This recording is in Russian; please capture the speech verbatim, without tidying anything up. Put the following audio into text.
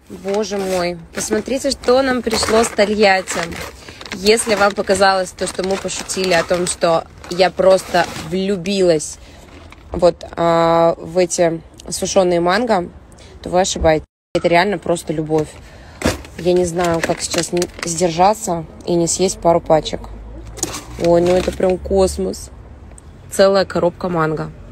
Боже мой, посмотрите, что нам пришло с Тольятти. Если вам показалось то, что мы пошутили о том, что я просто влюбилась вот а, в эти сушеные манго, то вы ошибаетесь. Это реально просто любовь. Я не знаю, как сейчас не сдержаться и не съесть пару пачек. Ой, ну это прям космос. Целая коробка манго.